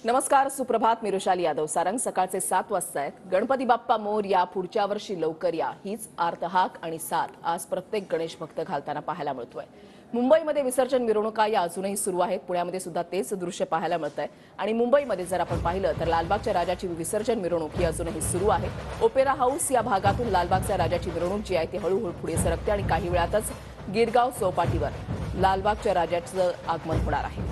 नमस्कार, सुप्रभात. मी रुशाली यादव. सारंग सकाळचे 7 वाजता आहेत. गणपती बाप्पा मोरया, पुढच्या वर्षी लवकर या, हीच आर्तहाक आणि साथ आज प्रत्येक गणेश भक्त घालताना पाहायला मिळतोय. मुंबईमध्ये विसर्जन मिरवणुका या अजूनही सुरू आहेत. पुण्यामध्ये सुद्धा तेच दृश्य पाहायला मिळतंय. आणि मुंबईमध्ये जर आपण पाहिलं तर लालबागच्या राजाची विसर्जन मिरवणूक ही अजूनही सुरू आहे. ओपेरा हाऊस या भागातून लालबागच्या राजाची मिरवणूक जी आहे ती हळूहळू पुढे सरकते आणि काही वेळातच गिरगाव चौपाटीवर लालबागच्या राजाचं आगमन होणार आहे.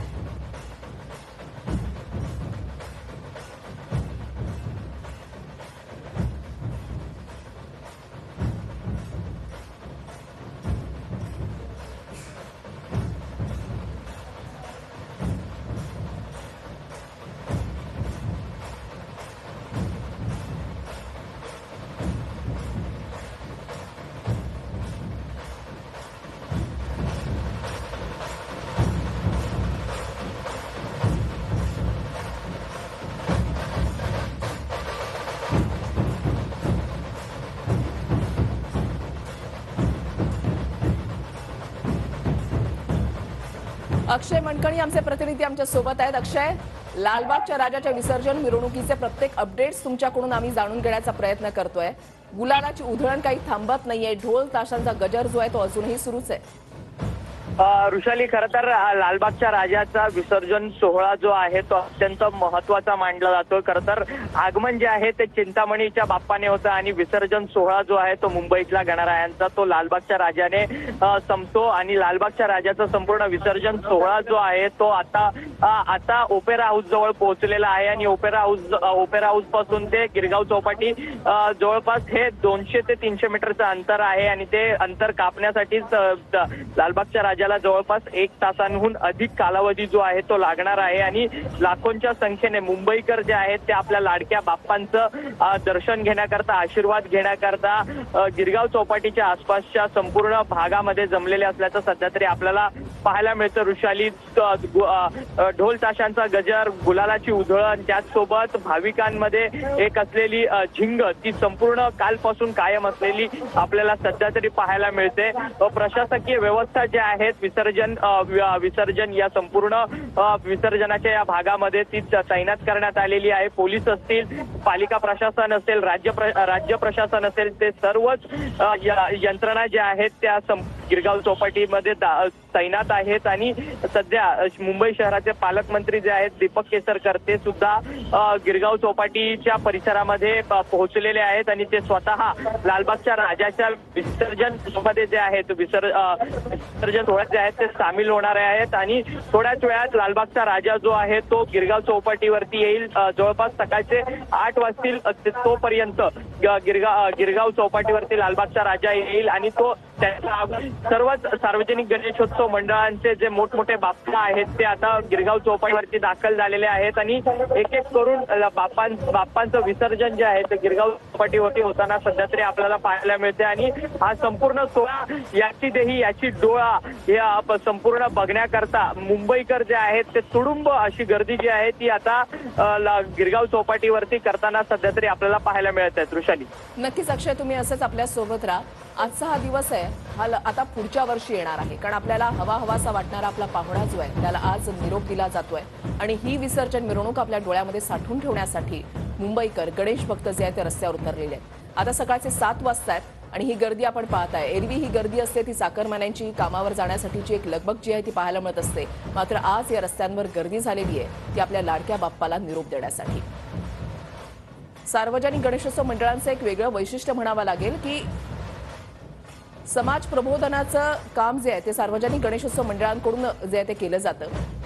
अक्षय मनकणी आमचे प्रतिनिधी आमच्या सोबत आहेत. अक्षय, लालबागच्या राजाच्या विसर्जन मिरवणुकीचे प्रत्येक अपडेट्स तुमच्याकडून आम्ही जाणून घेण्याचा प्रयत्न करतोय. गुलालाची उधळण काही थांबत नाहीये. ढोल ताशांचा गजर जो आहे तो अजूनही सुरूच आहे. ऋषाली, खरं तर लालबागच्या राजाचा विसर्जन सोहळा जो आहे तो अत्यंत महत्वाचा मानला जातो. खरं तर आगमन जे आहे ते चिंतामणीच्या बाप्पाने होतं आणि विसर्जन सोहळा जो आहे तो मुंबईतला गणरायांचा तो लालबागच्या राजाने संपतो. आणि लालबागच्या राजाचा संपूर्ण विसर्जन सोहळा जो आहे तो आता ओपेरा हाऊस जवळ पोहोचलेला आहे. आणि ओपेरा हाऊस पासून ते गिरगाव चौपाटी जवळपास हे 200 ते 300 मीटरचं अंतर आहे. आणि ते अंतर कापण्यासाठीच लालबागच्या राजाला जवळपास 1 तासांहून अधिक कालावधी जो आहे तो लागणार आहे. आणि लाखोंच्या संख्येने मुंबईकर जे आहेत ते आपल्या लाडक्या बाप्पांचं दर्शन घेण्याकरता, आशीर्वाद घेण्याकरता गिरगाव चौपाटीच्या आसपासच्या संपूर्ण भागामध्ये जमलेले असल्याचं सध्या तरी आपल्याला पाहायला मिळतं. ऋषाली, ढोल ताशांचा गजर, गुलालाची उधळण, त्याचसोबत भाविकांमध्ये एक असलेली झिंग ती संपूर्ण कालपासून कायम असलेली आपल्याला सध्या तरी पाहायला मिळते. प्रशासकीय व्यवस्था जी आहे विसर्जन या संपूर्ण विसर्जनाच्या या भागामध्ये ती तैनात करण्यात आलेली आहे. पोलीस असतील, पालिका प्रशासन असेल, राज्य प्रशासन असेल, ते सर्वच यंत्रणा ज्या आहेत त्या गिरगाव चौपाटीमध्ये तैनात आहेत. आणि सध्या मुंबई शहराचे पालकमंत्री जे आहेत दीपक केसरकर ते सुद्धा गिरगाव चौपाटीच्या परिसरामध्ये पोहोचलेले आहेत. आणि ते स्वतः लालबागच्या राजाच्या विसर्जन मध्ये जे आहेत विसर्जन सोहळ्यात जे आहेत ते सामील होणारे आहेत. आणि थोड्याच वेळात लालबागचा राजा जो आहे तो गिरगाव चौपाटीवरती येईल. जवळपास सकाळचे 8 वाजतील तोपर्यंत गिरगाव चौपाटीवरती लालबागचा राजा येईल. आणि तो सर्वच सार्वजनिक गणेशोत्सव मंडळांचे जे मोठमोठे बाप्पा आहेत ते आता गिरगाव चौपाटीवरती दाखल झालेले आहेत. आणि एक एक करून बाप्पांचं विसर्जन जे आहे ते गिरगाव चौपाटीवरती होताना सध्या तरी आपल्याला पाहायला मिळते. आणि हा संपूर्ण सोहळा, याची देही याची डोळा या संपूर्ण बघण्याकरता मुंबईकर जे आहेत ते तुडुंब अशी गर्दी जी आहे ती आता गिरगाव चौपाटीवरती करताना सध्या तरी आपल्याला पाहायला मिळत आहेत. ऋषाली, नक्कीच अक्षय, तुम्ही असंच आपल्या सोबत राहा. आजचा हा दिवस आहे हा आता पुढच्या वर्षी येणार आहे. कारण आपल्याला हवासा वाटणारा आपला पाहुणा जो आहे त्याला आज निरोप दिला जातोय. आणि ही विसर्जन मिरवणूक आपल्या डोळ्यामध्ये साठवून ठेवण्यासाठी मुंबईकर, गणेश भक्त जे आहेत ते रस्त्यावर उतरलेले आहेत. आता सकाळचे 7 वाजता आहेत आणि ही गर्दी आपण पाहताय. एरवी ही गर्दी असते ती चाकरमान्यांची कामावर जाण्यासाठीची एक लगबग जी आहे ती पाहायला मिळत असते. मात्र आज या रस्त्यांवर गर्दी झालेली आहे ती आपल्या लाडक्या बाप्पाला निरोप देण्यासाठी. सार्वजनिक गणेशोत्सव मंडळांचं एक वेगळं वैशिष्ट्य म्हणावं लागेल की समाज प्रबोधनाचं काम जे आहे ते सार्वजनिक गणेशोत्सव मंडळांकडून जे आहे ते केलं जातं.